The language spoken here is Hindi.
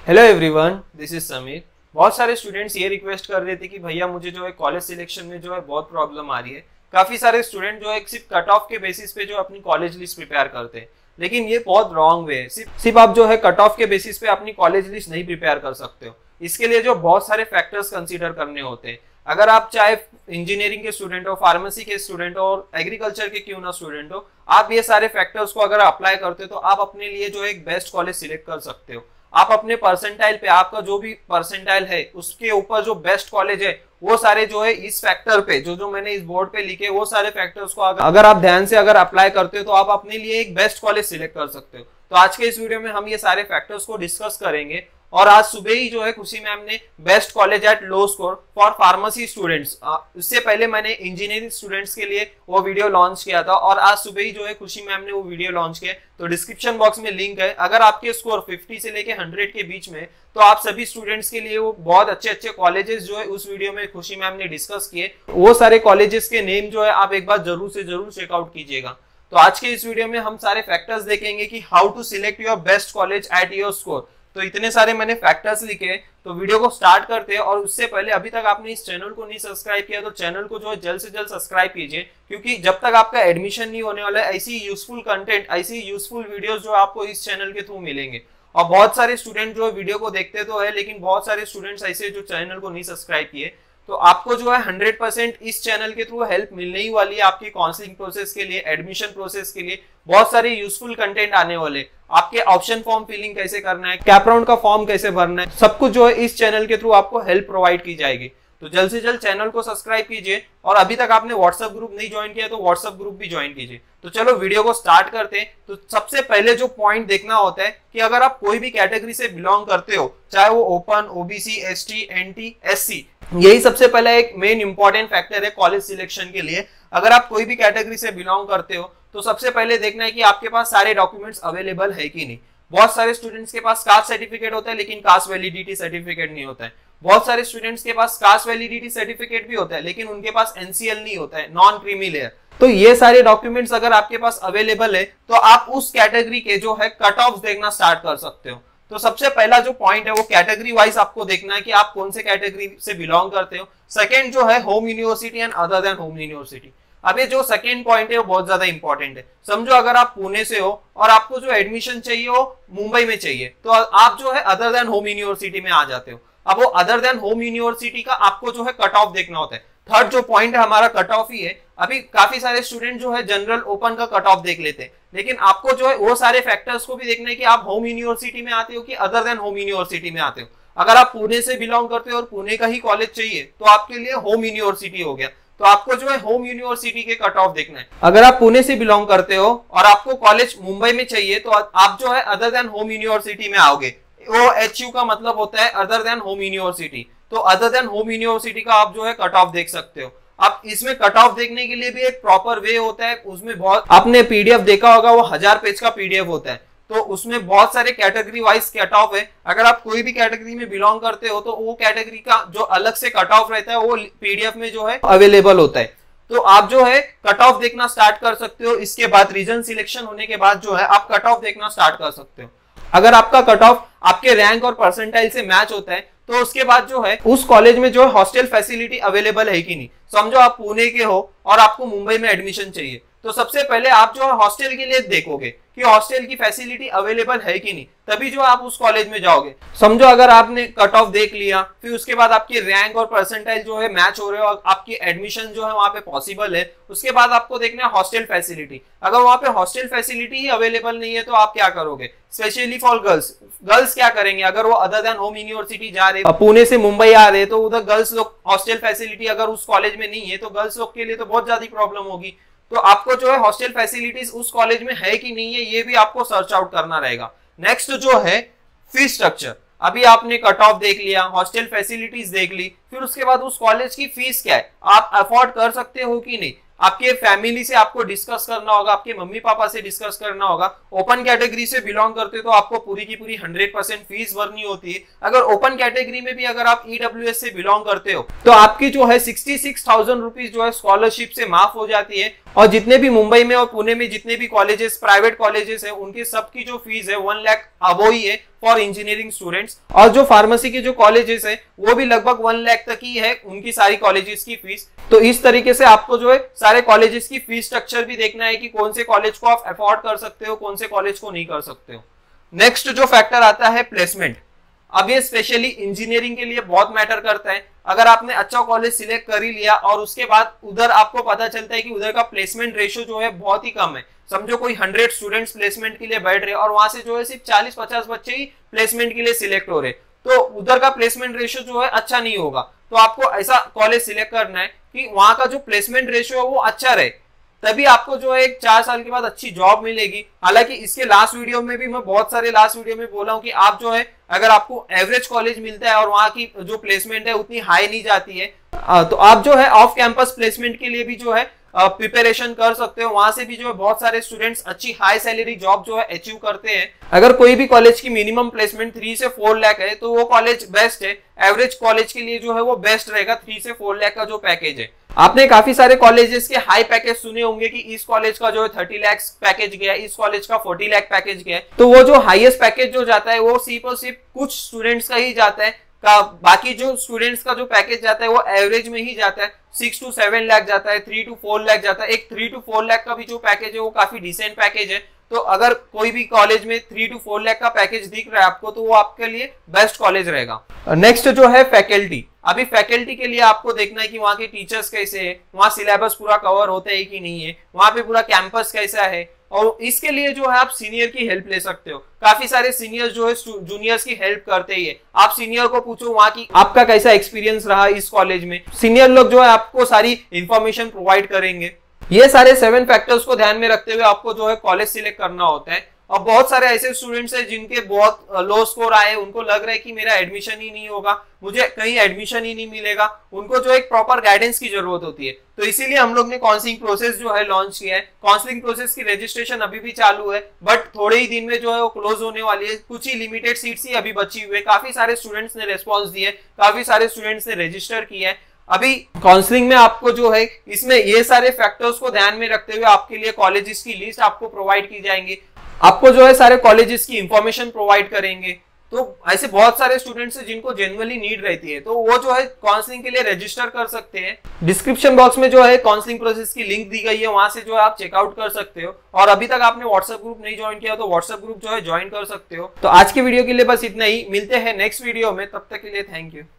Hello everyone, this is Sameer. बहुत सारे स्टूडेंट्स ये रिक्वेस्ट कर रहे थे कि भैया मुझे जो है कॉलेज सिलेक्शन में जो है बहुत प्रॉब्लम आ रही है। काफी सारे स्टूडेंट जो है सिर्फ कट ऑफ के बेसिस पे जो अपनी कॉलेज लिस्ट प्रिपेयर करते हैं, लेकिन ये बहुत रॉन्ग वे है। सिर्फ आप जो है कट ऑफ के बेसिस पे अपनी कॉलेज लिस्ट नहीं प्रिपेयर कर सकते हो। इसके लिए जो बहुत सारे फैक्टर्स कंसीडर करने होते हैं। अगर आप चाहे इंजीनियरिंग के स्टूडेंट हो, फार्मेसी के स्टूडेंट हो और एग्रीकल्चर के क्यों ना स्टूडेंट हो, आप ये सारे फैक्टर्स को अगर अप्लाई करते हो तो आप अपने लिए जो एक बेस्ट कॉलेज सिलेक्ट कर सकते हो। आप अपने परसेंटाइल पे, आपका जो भी परसेंटाइल है उसके ऊपर जो बेस्ट कॉलेज है वो सारे जो है इस फैक्टर पे जो मैंने इस बोर्ड पे लिखे, वो सारे फैक्टर्स को अगर आप ध्यान से अगर अप्लाई करते हो तो आप अपने लिए एक बेस्ट कॉलेज सिलेक्ट कर सकते हो। तो आज के इस वीडियो में हम ये सारे फैक्टर्स को डिस्कस करेंगे। और आज सुबह ही जो है खुशी मैम ने best college at low score for pharmacy students, उससे पहले मैंने इंजीनियरिंग स्टूडेंट्स के लिए वो वीडियो लॉन्च किया था और आज सुबह ही जो है खुशी मैम ने वो वीडियो लॉन्च किया। तो डिस्क्रिप्शन बॉक्स में लिंक है। अगर आपके स्कोर 50 से लेके 100 के बीच में, तो आप सभी स्टूडेंट्स के लिए वो बहुत अच्छे कॉलेजेस जो है उस वीडियो में खुशी मैम ने डिस्कस किए। वो सारे कॉलेजेस के नेम जो है आप एक बार जरूर से जरूर चेकआउट कीजिएगा। तो आज के इस वीडियो में हम सारे फैक्टर्स देखेंगे कि how to select your best college at your score. तो इतने सारे मैंने फैक्टर्स लिखे, तो वीडियो को स्टार्ट करते हैं। और उससे पहले अभी तक आपने इस चैनल को नहीं सब्सक्राइब किया तो चैनल को जो है जल्द से जल्द सब्सक्राइब कीजिए, क्योंकि जब तक आपका एडमिशन नहीं होने वाला है ऐसी यूजफुल कंटेंट, ऐसी यूजफुल वीडियोस जो आपको इस चैनल के थ्रू मिलेंगे। और बहुत सारे स्टूडेंट जो वीडियो को देखते तो है, लेकिन बहुत सारे स्टूडेंट्स ऐसे जो चैनल को नहीं सब्सक्राइब किए। तो आपको जो है 100% इस चैनल के थ्रू हेल्प मिलने ही वाली है। आपकी काउंसलिंग प्रोसेस के लिए, एडमिशन प्रोसेस के लिए बहुत सारे यूजफुल कंटेंट आने वाले। आपके ऑप्शन फॉर्म फिलिंग कैसे करना है, कैप राउंड का फॉर्म कैसे भरना है, सब कुछ जो है इस चैनल के थ्रू आपको हेल्प प्रोवाइड की जाएगी। तो जल्द से जल्द चैनल को सब्सक्राइब कीजिए। और अभी तक आपने व्हाट्सएप ग्रुप नहीं ज्वाइन किया तो व्हाट्सएप ग्रुप भी ज्वाइन कीजिए। तो चलो वीडियो को स्टार्ट करते हैं। तो सबसे पहले जो पॉइंट देखना होता है कि अगर आप कोई भी कैटेगरी से बिलोंग करते हो, चाहे वो open, OBC, ST, NT, SC, यही सबसे पहला एक मेन इंपॉर्टेंट फैक्टर है कॉलेज सिलेक्शन के लिए। अगर आप कोई भी कैटेगरी से बिलोंग करते हो तो सबसे पहले देखना है कि आपके पास सारे डॉक्यूमेंट्स अवेलेबल है कि नहीं। बहुत सारे स्टूडेंट्स के पास कास्ट सर्टिफिकेट होता है लेकिन कास्ट वैलिडिटी सर्टिफिकेट नहीं होता है। बहुत सारे स्टूडेंट्स के पास कास्ट वैलिडिटी सर्टिफिकेट भी होता है लेकिन उनके पास एनसीएल नहीं होता है, नॉन क्रीमी लेयर। तो ये सारे डॉक्यूमेंट्स अगर आपके पास अवेलेबल है तो आप उस कैटेगरी के जो है कट ऑफ देखना स्टार्ट कर सकते हो। तो सबसे पहला जो पॉइंट है वो कैटेगरी वाइज आपको देखना है कि आप कौन से कैटेगरी से बिलोंग करते हो। सेकंड जो है home university and other than home university. अब ये जो सेकंड पॉइंट है वो बहुत ज्यादा इंपॉर्टेंट है। समझो अगर आप पुणे से हो और आपको जो एडमिशन चाहिए वो मुंबई में चाहिए, तो आप जो है अदर देन होम यूनिवर्सिटी में आ जाते हो। अब वो अदर देन होम यूनिवर्सिटी का आपको जो है कट ऑफ देखना होता है। थर्ड जो पॉइंट है हमारा कट ऑफ ही है। अभी काफी सारे स्टूडेंट जो है जनरल ओपन का कट ऑफ देख लेते हैं, लेकिन आपको जो है वो सारे फैक्टर्स को भी देखना है कि आप होम यूनिवर्सिटी में आते हो कि अदर देन होम यूनिवर्सिटी में आते हो। अगर आप पुणे से बिलोंग करते हो और पुणे का ही कॉलेज चाहिए तो आपके लिए होम यूनिवर्सिटी हो गया। तो आपको जो है होम यूनिवर्सिटी के कट ऑफ देखना है। अगर आप पुणे से बिलोंग करते हो और आपको कॉलेज मुंबई में चाहिए तो आप जो है अदर देन होम यूनिवर्सिटी में आओगे। वो एचयू का मतलब होता है अदर देन होम यूनिवर्सिटी। तो अदर देन होम यूनिवर्सिटी का आप जो है कट ऑफ देख सकते हो। अब इसमें कट ऑफ देखने के लिए भी एक प्रॉपर वे होता है। उसमें बहुत आपने पीडीएफ देखा होगा, वो 1000 पेज का पीडीएफ होता है। तो उसमें बहुत सारे कैटेगरी वाइज कट ऑफ है। अगर आप कोई भी कैटेगरी में बिलोंग करते हो तो वो कैटेगरी का जो अलग से कट ऑफ रहता है वो पीडीएफ में जो है अवेलेबल होता है। तो आप जो है कट ऑफ देखना स्टार्ट कर सकते हो। इसके बाद रीजन सिलेक्शन होने के बाद जो है आप कट ऑफ देखना स्टार्ट कर सकते हो। अगर आपका कट ऑफ आपके रैंक और परसेंटाइल से मैच होता है तो उसके बाद जो है उस कॉलेज में जो है हॉस्टल फैसिलिटी अवेलेबल है कि नहीं। समझो आप पुणे के हो और आपको मुंबई में एडमिशन चाहिए, तो सबसे पहले आप जो है हॉस्टल के लिए देखोगे कि हॉस्टल की फैसिलिटी अवेलेबल है कि नहीं, तभी जो आप उस कॉलेज में जाओगे। समझो अगर आपने कट ऑफ देख लिया, फिर उसके बाद आपकी रैंक और परसेंटाइल जो है मैच हो रहे हो और आपकी एडमिशन जो है वहां पे पॉसिबल है, उसके बाद आपको देखना है हॉस्टल फैसिलिटी। अगर वहां पे हॉस्टल फैसिलिटी ही अवेलेबल नहीं है तो आप क्या करोगे। स्पेशली फॉर गर्ल्स क्या करेंगे, अगर वो अदर देन होम यूनिवर्सिटी जा रहे, पुणे से मुंबई आ रहे, तो उधर गर्ल्स लोग हॉस्टल फैसिलिटी अगर उस कॉलेज में नहीं है तो गर्ल्स लोग के लिए तो बहुत ज्यादा प्रॉब्लम होगी। तो आपको जो है हॉस्टल फैसिलिटीज उस कॉलेज में है कि नहीं है ये भी आपको सर्च आउट करना रहेगा। नेक्स्ट जो है फीस स्ट्रक्चर। अभी आपने कट ऑफ देख लिया, हॉस्टल फैसिलिटीज देख ली, फिर उसके बाद उस कॉलेज की फीस क्या है, आप अफोर्ड कर सकते हो कि नहीं। आपके फैमिली से आपको डिस्कस करना होगा, आपके मम्मी पापा से डिस्कस करना होगा। ओपन कैटेगरी से बिलोंग करते हो तो आपको पूरी की पूरी 100% फीस भरनी होती है। अगर ओपन कैटेगरी में भी अगर आप ईडब्ल्यूएस से बिलोंग करते हो तो आपकी जो है 66,000 रुपीज जो है स्कॉलरशिप से माफ हो जाती है और जितने भी मुंबई में और पुणे में जितने भी कॉलेजेस, प्राइवेट कॉलेजेस है, उनकी सबकी जो फीस है 1 लाख अबो ही है फॉर इंजीनियरिंग स्टूडेंट्स। और जो फार्मेसी के जो कॉलेजेस है वो भी लगभग 1 लाख तक ही है उनकी सारी कॉलेजेस की फीस। तो इस तरीके से आपको जो है सारे कॉलेजेस की फीस स्ट्रक्चर भी देखना है कि कौन से कॉलेज को आप अफोर्ड कर सकते हो, कौन से कॉलेज को नहीं कर सकते हो। नेक्स्ट जो फैक्टर आता है प्लेसमेंट। अब ये स्पेशली इंजीनियरिंग के लिए बहुत मैटर करता है। अगर आपने अच्छा कॉलेज सिलेक्ट कर ही लिया और उसके बाद उधर आपको पता चलता है कि उधर का प्लेसमेंट रेशियो जो है बहुत ही कम है, समझो कोई 100 स्टूडेंट्स प्लेसमेंट के लिए बैठ रहे और वहां से जो है सिर्फ 40-50 बच्चे ही प्लेसमेंट के लिए सिलेक्ट हो रहे, तो उधर का प्लेसमेंट रेशियो जो है अच्छा नहीं होगा। तो आपको ऐसा कॉलेज सिलेक्ट करना है कि वहां का जो प्लेसमेंट रेशियो है वो अच्छा रहे, तभी आपको जो है 4 साल के बाद अच्छी जॉब मिलेगी। हालांकि इसके लास्ट वीडियो में भी मैं बहुत सारे लास्ट वीडियो में बोला हूं कि आप जो है अगर आपको एवरेज कॉलेज मिलता है और वहां की जो प्लेसमेंट है उतनी हाई नहीं जाती है, तो आप जो है ऑफ कैंपस प्लेसमेंट के लिए भी जो है प्रिपरेशन कर सकते हो। वहां से भी जो है बहुत सारे स्टूडेंट्स अच्छी हाई सैलरी जॉब जो है अचीव करते हैं। अगर कोई भी कॉलेज की मिनिमम प्लेसमेंट 3 से 4 लाख है तो वो कॉलेज बेस्ट है। एवरेज कॉलेज के लिए जो है वो बेस्ट रहेगा 3 से 4 लाख का जो पैकेज है। आपने काफी सारे कॉलेजेस के हाई पैकेज सुने होंगे कि इस कॉलेज का जो है 30 लाख पैकेज गया है, इस कॉलेज का 40 लाख पैकेज गया है। तो वो जो हाईएस्ट पैकेज जो जाता है वो सिर्फ और सिर्फ कुछ स्टूडेंट्स का ही जाता है, बाकी जो स्टूडेंट्स का जो पैकेज जाता है वो एवरेज में ही जाता है। 6 to 7 लाख जाता है, 3 to 4 लाख जाता है। एक 3 to 4 लाख का भी जो पैकेज है वो काफी डिसेंट पैकेज है। तो अगर कोई भी कॉलेज में 3 to 4 लाख का पैकेज दिख रहा है आपको तो वो आपके लिए बेस्ट कॉलेज रहेगा। नेक्स्ट जो है फैकल्टी। अभी फैकल्टी के लिए आपको देखना है कि वहाँ के टीचर्स कैसे है, वहाँ सिलेबस पूरा कवर होता है कि नहीं है, वहाँ पे पूरा कैंपस कैसा है, और इसके लिए जो है आप सीनियर की हेल्प ले सकते हो। काफी सारे सीनियर्स जो है जूनियर्स की हेल्प करते ही है। आप सीनियर को पूछो वहाँ की आपका कैसा एक्सपीरियंस रहा इस कॉलेज में, सीनियर लोग जो है आपको सारी इंफॉर्मेशन प्रोवाइड करेंगे। ये सारे 7 फैक्टर्स को ध्यान में रखते हुए आपको जो है कॉलेज सिलेक्ट करना होता है। और बहुत सारे ऐसे स्टूडेंट्स हैं जिनके बहुत लो स्कोर आए, उनको लग रहा है कि मेरा एडमिशन ही नहीं होगा, मुझे कहीं एडमिशन ही नहीं मिलेगा, उनको जो एक प्रॉपर गाइडेंस की जरूरत होती है। तो इसीलिए हम लोग ने काउंसलिंग प्रोसेस जो है लॉन्च किया है। काउंसलिंग प्रोसेस की रजिस्ट्रेशन अभी भी चालू है, बट थोड़े ही दिन में जो है वो क्लोज होने वाली है। कुछ ही लिमिटेड सीट्स ही अभी बची हुई है। काफी सारे स्टूडेंट्स ने रेस्पॉन्स दिए, काफी सारे स्टूडेंट्स ने रजिस्टर किया है। अभी काउंसलिंग में आपको जो है इसमें ये सारे फैक्टर्स को ध्यान में रखते हुए आपके लिए कॉलेजेस की लिस्ट आपको प्रोवाइड की जाएंगी। आपको जो है सारे कॉलेजेस की इंफॉर्मेशन प्रोवाइड करेंगे। तो ऐसे बहुत सारे स्टूडेंट्स हैं जिनको जेन्युइनली नीड रहती है, तो वो जो है काउंसलिंग के लिए रजिस्टर कर सकते हैं। डिस्क्रिप्शन बॉक्स में जो है काउंसलिंग प्रोसेस की लिंक दी गई है, वहां से जो है आप चेकआउट कर सकते हो। और अभी तक आपने व्हाट्सएप ग्रुप नहीं ज्वाइन किया तो व्हाट्सएप ग्रुप जो है ज्वाइन कर सकते हो। तो आज की वीडियो के लिए बस इतना ही, मिलते हैं नेक्स्ट वीडियो में, तब तक के लिए थैंक यू।